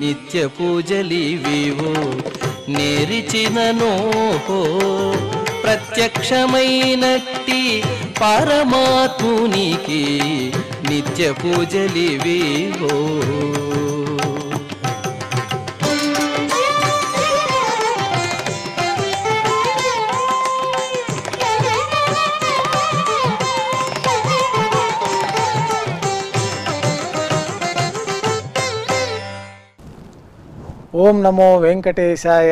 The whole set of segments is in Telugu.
నిత్య పూజలివివో నేరిచిననో ప్రత్యక్షమైనట్టి పరమాత్మునికి నిత్య పూజలివివో. ఓం నమో వెంకటేశాయ.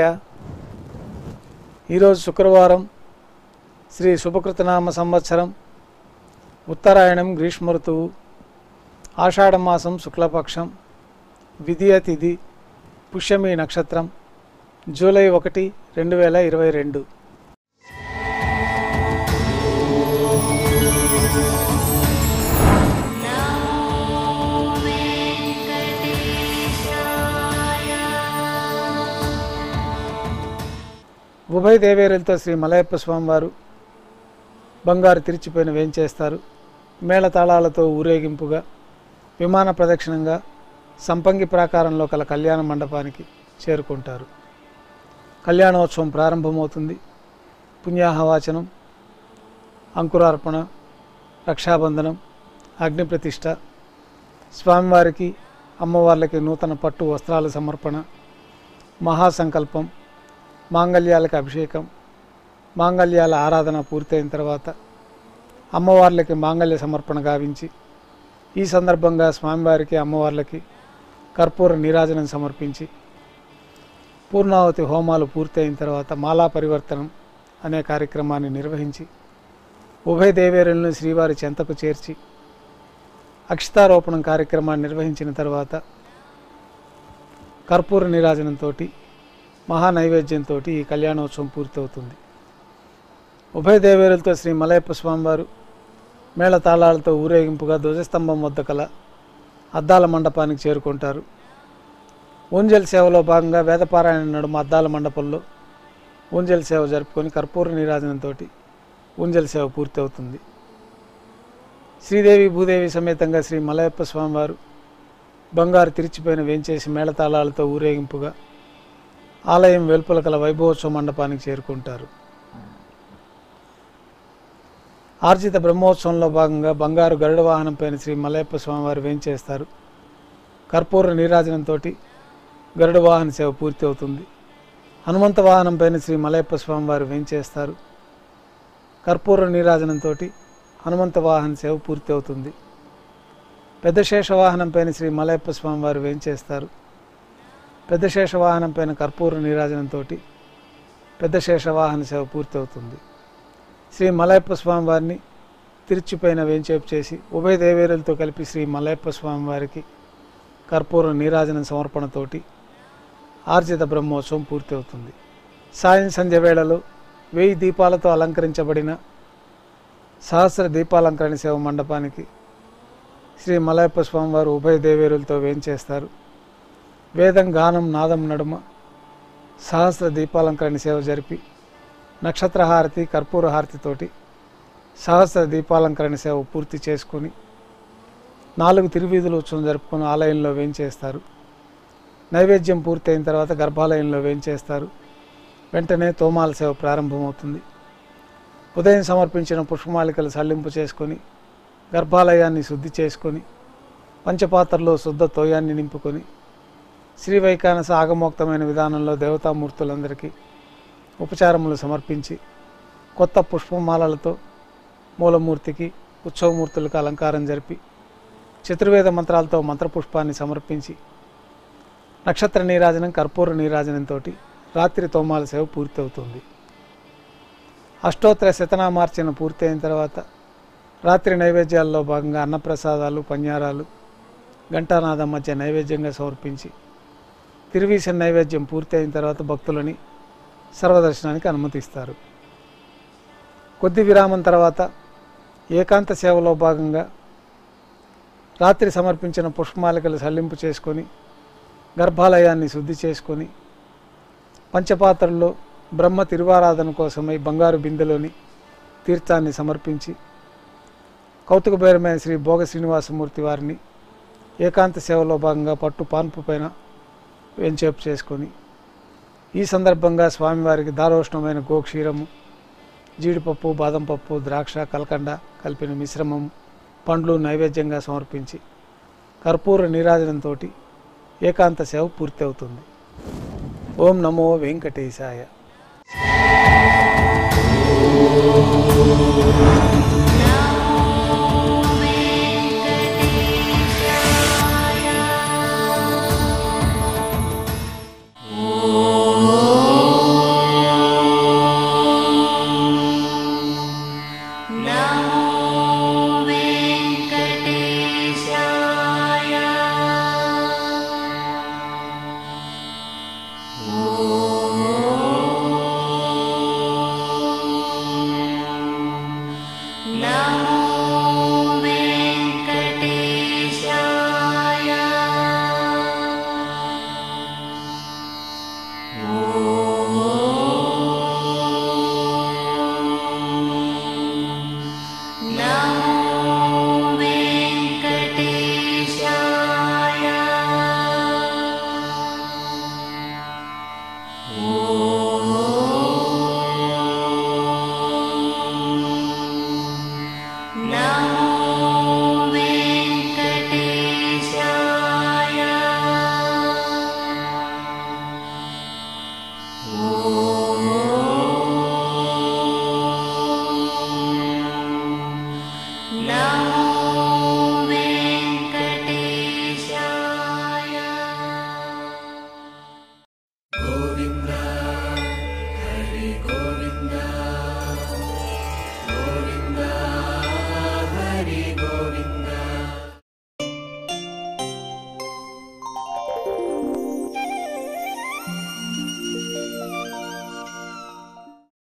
ఈరోజు శుక్రవారం, శ్రీ శుభకృతనామ సంవత్సరం, ఉత్తరాయణం, గ్రీష్మ ఋతువు, ఆషాఢమాసం, శుక్లపక్షం, విదియ తిథి, పుష్యమి నక్షత్రం, జూలై 1, 2022. ఉభయ దేవేరులతో శ్రీ మలయప్ప స్వామివారు బంగారు తిరిచిపోయిన వేంచేస్తారు. మేళతాళాలతో ఊరేగింపుగా విమాన ప్రదక్షిణంగా సంపంగి ప్రాకారంలో కల కళ్యాణ మండపానికి చేరుకుంటారు. కళ్యాణోత్సవం ప్రారంభమవుతుంది. పుణ్యాహవాచనం, అంకురార్పణ, రక్షాబంధనం, అగ్నిప్రతిష్ఠ, స్వామివారికి అమ్మవార్లకి నూతన పట్టు వస్త్రాల సమర్పణ, మహాసంకల్పం, మాంగళ్యాలకు అభిషేకం, మాంగళ్యాల ఆరాధన పూర్తయిన తర్వాత అమ్మవార్లకి మాంగళ్య సమర్పణ గావించి, ఈ సందర్భంగా స్వామివారికి అమ్మవార్లకి కర్పూర నీరాజనం సమర్పించి, పూర్ణావతి హోమాలు పూర్తయిన తర్వాత మాలా పరివర్తనం అనే కార్యక్రమాన్ని నిర్వహించి ఉభయ దేవేరులను శ్రీవారి చెంతకు చేర్చి అక్షతారోపణం కార్యక్రమాన్ని నిర్వహించిన తర్వాత కర్పూర నీరాజనంతో, మహానైవేద్యంతో ఈ కళ్యాణోత్సవం పూర్తవుతుంది. ఉభయ దేవేరులతో శ్రీ మలయప్ప స్వామివారు మేళతాళాలతో ఊరేగింపుగా ధ్వజస్తంభం వద్ద కల అద్దాల మండపానికి చేరుకుంటారు. ఊంజల్ సేవలో భాగంగా వేదపారాయణ నడుమ అద్దాల మండపంలో ఊంజల్ సేవ జరుపుకొని కర్పూర నీరాజనంతో ఊంజల్ సేవ పూర్తవుతుంది. శ్రీదేవి భూదేవి సమేతంగా శ్రీ మలయప్ప స్వామివారు బంగారు తిరిచిపోయిన వేంచేసి మేళతాళాలతో ఊరేగింపుగా ఆలయం వెలుపల కల వైభవోత్సవ మండపానికి చేరుకుంటారు. ఆర్జిత బ్రహ్మోత్సవంలో భాగంగా బంగారు గరుడ వాహనం పైన శ్రీ మలయప్ప స్వామివారు వేంచేస్తారు. కర్పూర నీరాజనంతో గరుడ వాహన సేవ పూర్తి అవుతుంది. హనుమంత వాహనం పైన శ్రీ మలయప్ప స్వామివారు వేంచేస్తారు. కర్పూర నీరాజనంతో హనుమంత వాహన సేవ పూర్తి అవుతుంది. పెద్ద శేష వాహనం పైన శ్రీ మలయప్ప స్వామివారు వేంచేస్తారు. పెద్ద శేష వాహనం పైన కర్పూర నీరాజనంతో పెద్ద శేష వాహన సేవ పూర్తి అవుతుంది. శ్రీ మలయప్ప స్వామివారిని తిరిచిపోయిన వేంచేపు చేసి ఉభయ దేవేరులతో కలిపి శ్రీ మలయప్ప స్వామివారికి కర్పూర నీరాజనం సమర్పణతోటి ఆర్జిత బ్రహ్మోత్సవం పూర్తి అవుతుంది. సాయం సంధ్య వేళలో 1000 దీపాలతో అలంకరించబడిన సహస్ర దీపాలంకరణ సేవ మండపానికి శ్రీ మలయప్ప స్వామివారు ఉభయ దేవేరులతో వేంచేస్తారు. వేదం, గానం, నాదం నడుమ సహస్ర దీపాలంకరణ సేవ జరిపి నక్షత్రహారతి, కర్పూర హారతితోటి సహస్ర దీపాలంకరణ సేవ పూర్తి చేసుకొని 4 తిరువీధుల ఉత్సవం జరుపుకొని ఆలయంలో వేంచేస్తారు. నైవేద్యం పూర్తయిన తర్వాత గర్భాలయంలో వేంచేస్తారు. వెంటనే తోమాల సేవ ప్రారంభమవుతుంది. ఉదయం సమర్పించిన పుష్పమాలికలు సల్లింపు చేసుకొని గర్భాలయాన్ని శుద్ధి చేసుకొని పంచపాత్రలో శుద్ధ తోయాన్ని నింపుకొని శ్రీ వైకానస ఆగమోక్తమైన విధానంలో దేవతామూర్తులందరికీ ఉపచారములు సమర్పించి కొత్త పుష్పమాలలతో మూలమూర్తికి, ఉత్సవమూర్తులకు అలంకారం జరిపి చతుర్వేద మంత్రాలతో మంత్రపుష్పాన్ని సమర్పించి నక్షత్ర నీరాజనం, కర్పూర నీరాజనంతో రాత్రి తోమాల సేవ పూర్తవుతుంది. అష్టోత్తర శతనామార్చన పూర్తి అయిన తర్వాత రాత్రి నైవేద్యాల్లో భాగంగా అన్నప్రసాదాలు, పన్యారాలు, ఘంటానాదం మధ్య నైవేద్యంగా సమర్పించి తిరువీసిన నైవేద్యం పూర్తి అయిన తర్వాత భక్తులని సర్వదర్శనానికి అనుమతిస్తారు. కొద్ది విరామం తర్వాత ఏకాంత సేవలో భాగంగా రాత్రి సమర్పించిన పుష్పమాలికలు సల్లింపు చేసుకొని గర్భాలయాన్ని శుద్ధి చేసుకొని పంచపాత్రల్లో బ్రహ్మ తిరువారాధన కోసమై బంగారు బిందెలోని తీర్థాన్ని సమర్పించి కౌతుకబేరమైన శ్రీ భోగ శ్రీనివాసమూర్తి వారిని ఏకాంత సేవలో భాగంగా పట్టు పాన్పు పైన వెంచేపు చేసుకొని ఈ సందర్భంగా స్వామివారికి దారోష్ణమైన గోక్షీరము, జీడిపప్పు, బాదం పప్పు, ద్రాక్ష, కల్కండ కలిపిన మిశ్రమం, పండ్లు నైవేద్యంగా సమర్పించి కర్పూర నీరాజనంతో ఏకాంత సేవ పూర్తి అవుతుంది. ఓం నమో వెంకటేశాయ.